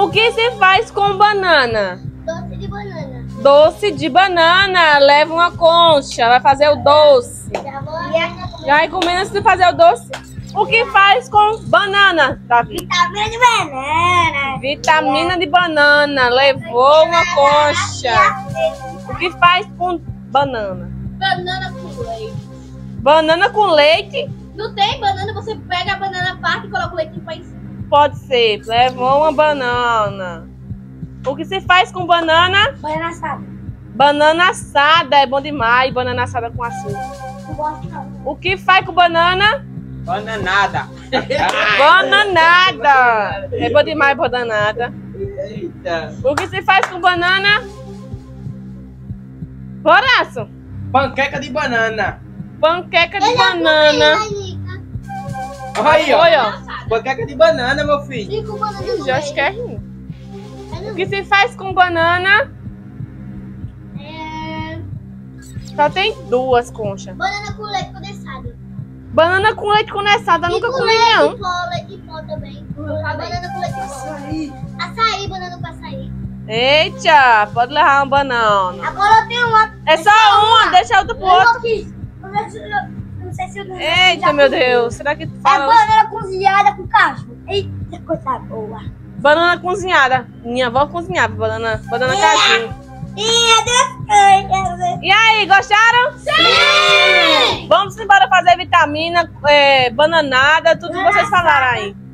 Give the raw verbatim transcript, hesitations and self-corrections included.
O que se faz com banana? Doce de banana. Doce de banana. Leva uma concha. Vai fazer o doce. Já vou aqui. Já vai comendo antes de fazer o doce. O que faz com banana, Davi? Vitamina de banana. Vitamina de banana. Levou uma concha. O que faz com banana? Banana com leite. Banana com leite? Não tem banana, você pega a banana, parte e coloca o leite em cima. Pode ser. Levou uma banana. O que se faz com banana? Banana assada. Banana assada. É bom demais. Banana assada com açúcar. Não gosto não. O que faz com banana? Bananada. Bananada. É bom demais bananada. Eita. O que se faz com banana? Boraço. Panqueca de banana. Panqueca de banana. Olha aí, ó. Olha, ó. Panqueca de banana, meu filho. Cinco bananas Ih, com já acho que é leite. ruim. O que se faz com banana? É... Só tem duas conchas. Banana com leite condensado. Banana com leite condensado, eu nunca E com comi leite não. em pó, leite em pó também. Banana com leite em pó. Açaí, banana com açaí. Eita, pode levar uma banana. Agora eu tenho uma. É só uma, deixa a outra pro Eu outro. não quis. Eu não sei se eu- não sei se eu não Eita, meu Deus, será que tu É fala banana cozinhada com caju. Eita, coisa boa. banana cozinhada? Minha avó cozinhava banana, banana É. caju. E é desse. E aí, gostaram? Sim! Vamos embora fazer vitamina, é, bananada, tudo que vocês falaram aí.